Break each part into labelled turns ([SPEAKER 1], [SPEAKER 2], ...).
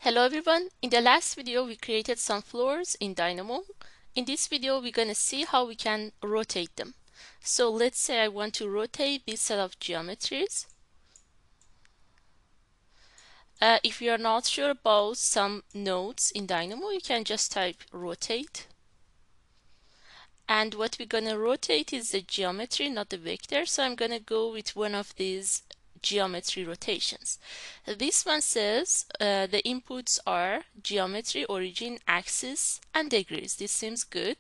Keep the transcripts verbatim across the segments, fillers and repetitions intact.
[SPEAKER 1] Hello everyone, in the last video we created some floors in Dynamo. In this video we're going to see how we can rotate them. So let's say I want to rotate this set of geometries. Uh, if you're not sure about some nodes in Dynamo, you can just type rotate. And what we're going to rotate is the geometry, not the vector. So I'm going to go with one of these geometry rotations. This one says uh, the inputs are geometry, origin, axis, and degrees. This seems good.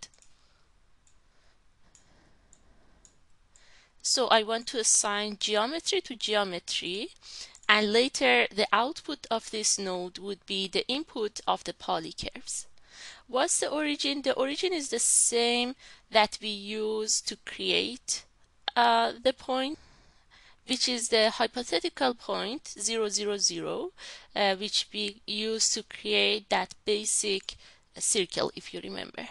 [SPEAKER 1] So I want to assign geometry to geometry, and later the output of this node would be the input of the polycurves. What's the origin? The origin is the same that we use to create uh, the point, which is the hypothetical point zero, zero, zero, uh, which we use to create that basic circle, if you remember.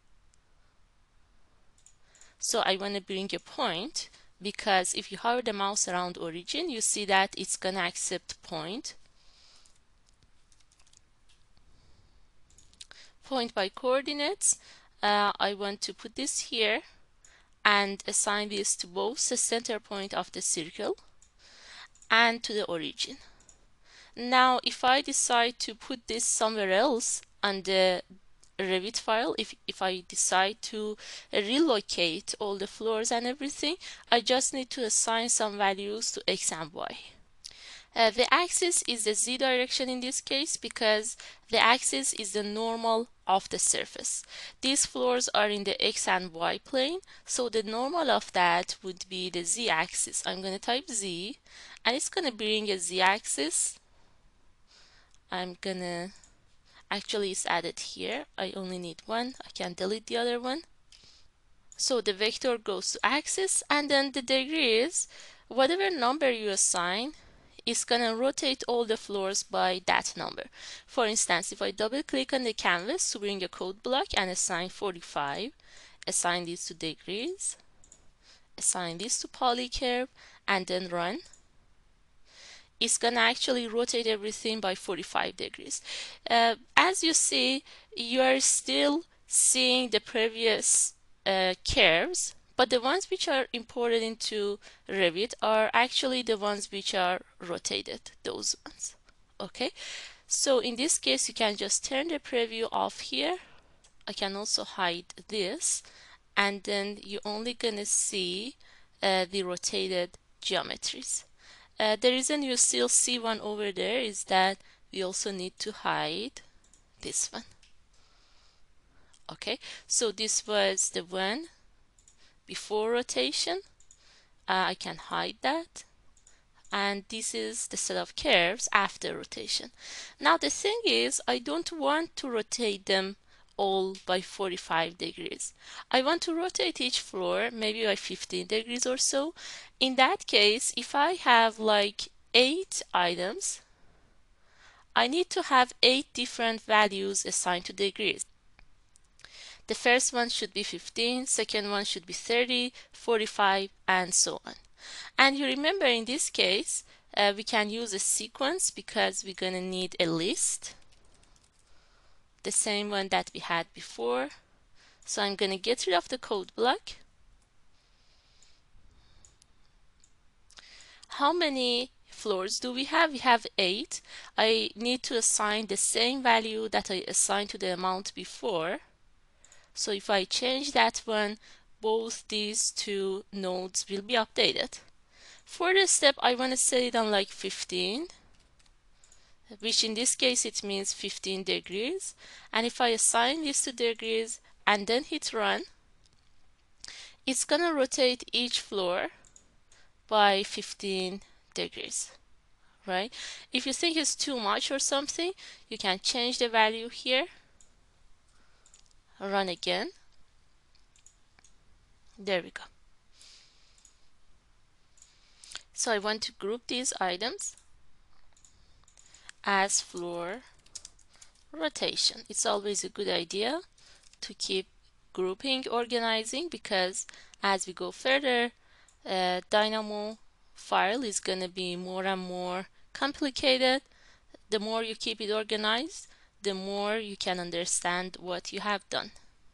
[SPEAKER 1] So I want to bring a point, because if you hover the mouse around origin, you see that it's going to accept point. Point by coordinates. Uh, I want to put this here and assign this to both the center point of the circle and to the origin. Now, if I decide to put this somewhere else on the Revit file, if, if I decide to relocate all the floors and everything, I just need to assign some values to X and Y. Uh, the axis is the Z direction in this case, because the axis is the normal of the surface. These floors are in the X and Y plane, so the normal of that would be the Z axis. I'm going to type Z, and it's going to bring a Z axis. I'm going to, actually it's added here. I only need one. I can delete the other one. So the vector goes to axis, and then the degrees, whatever number you assign, is going to rotate all the floors by that number. For instance, if I double click on the canvas to bring a code block and assign forty-five, assign this to degrees, assign this to polycurve, and then run, it's going to actually rotate everything by forty-five degrees. Uh, as you see, you are still seeing the previous uh, curves, but the ones which are imported into Revit are actually the ones which are rotated, those ones. Okay, so in this case, you can just turn the preview off here. I can also hide this, and then you're only gonna see uh, the rotated geometries. Uh, the reason you still see one over there is that we also need to hide this one. Okay, so this was the one before rotation. uh, I can hide that, and this is the set of curves after rotation. Now the thing is, I don't want to rotate them all by forty-five degrees. I want to rotate each floor maybe by fifteen degrees or so. In that case, if I have like eight items, I need to have eight different values assigned to degrees. The first one should be fifteen, second one should be thirty, forty-five, and so on. And you remember, in this case, uh, we can use a sequence because we're going to need a list, the same one that we had before. So I'm going to get rid of the code block. How many floors do we have? We have eight. I need to assign the same value that I assigned to the amount before. So if I change that one, both these two nodes will be updated. For this step, I want to set it on like fifteen, which in this case it means fifteen degrees. And if I assign this to degrees and then hit run, it's going to rotate each floor by fifteen degrees, right? If you think it's too much or something, you can change the value here, run again. There we go. So I want to group these items as floor rotation. It's always a good idea to keep grouping, organizing, because as we go further, uh, Dynamo file is going to be more and more complicated. The more you keep it organized, the more you can understand what you have done.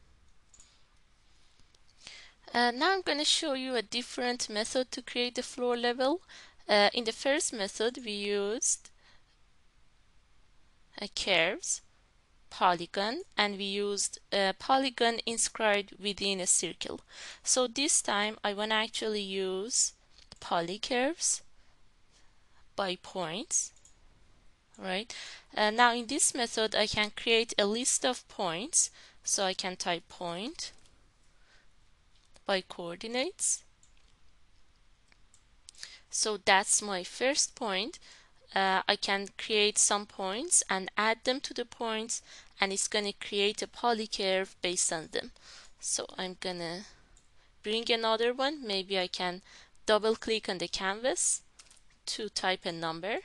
[SPEAKER 1] Uh, now I'm going to show you a different method to create the floor level. Uh, in the first method, we used uh, curves, polygon, and we used a polygon inscribed within a circle. So this time I want to actually use polycurves by points, right? Uh, now in this method I can create a list of points, so I can type point by coordinates. So that's my first point. Uh, I can create some points and add them to the points, and it's going to create a polycurve based on them. So I'm gonna bring another one. Maybe I can double click on the canvas to type a number.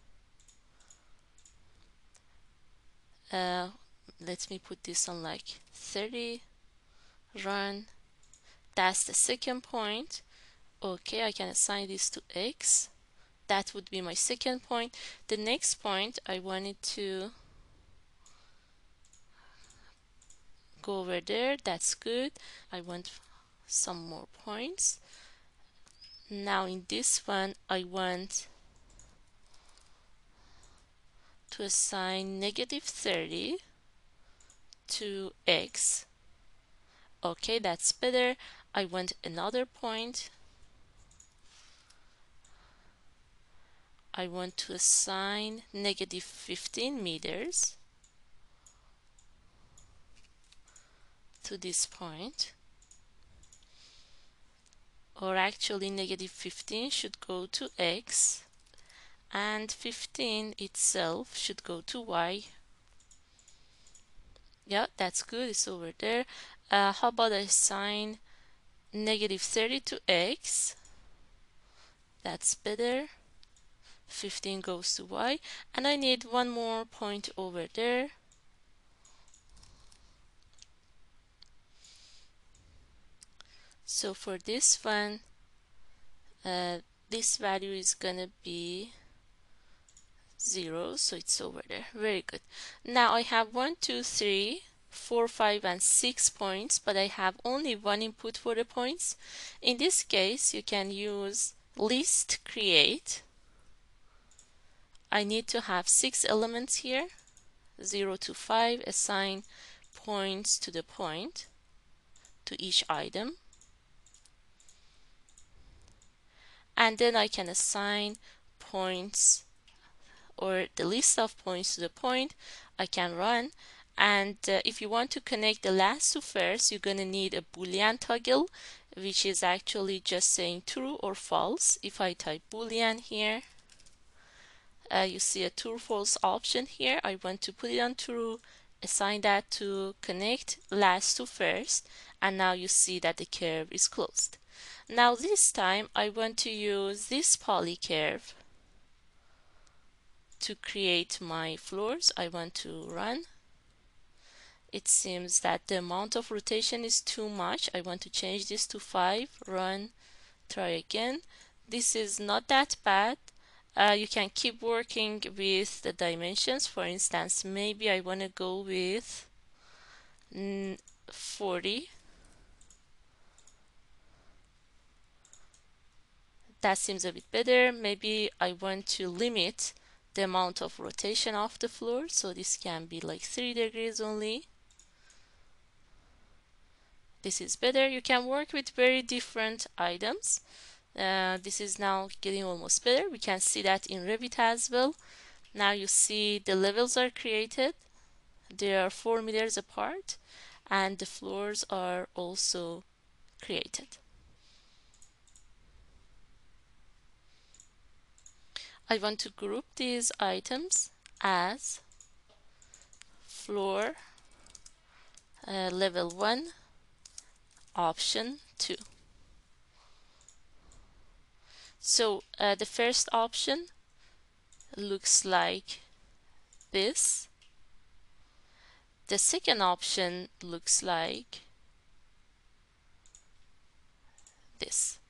[SPEAKER 1] Uh, let me put this on like thirty. Run. That's the second point. Okay, I can assign this to X. That would be my second point. The next point, I wanted to go over there. That's good. I want some more points. Now in this one, I want to assign negative thirty to X. Okay, that's better. I want another point. I want to assign negative fifteen meters to this point. Or actually negative fifteen should go to X and fifteen itself should go to Y. Yeah, that's good, it's over there. Uh, how about I assign negative thirty to X? That's better. fifteen goes to Y, and I need one more point over there. So for this one, uh, this value is gonna be zero, so it's over there. Very good. Now I have one, two, three, four, five, and six points, but I have only one input for the points. In this case, you can use list create. I need to have six elements here, zero to five, assign points to the point, to each item. And then I can assign points or the list of points to the point. I can run, and uh, if you want to connect the last to first, you're going to need a boolean toggle, which is actually just saying true or false. If I type boolean here, uh, you see a true false option here. I want to put it on true, assign that to connect last to first, and now you see that the curve is closed. Now this time I want to use this polycurve to create my floors. I want to run. It seems that the amount of rotation is too much. I want to change this to five. Run. Try again. This is not that bad. Uh, you can keep working with the dimensions. For instance, maybe I want to go with forty. That seems a bit better. Maybe I want to limit the amount of rotation of the floor, so this can be like three degrees only. This is better. You can work with very different items. Uh, this is now getting almost better. We can see that in Revit as well. Now you see the levels are created. They are four meters apart, and the floors are also created. I want to group these items as floor uh, level one option two. So uh, the first option looks like this. The second option looks like this.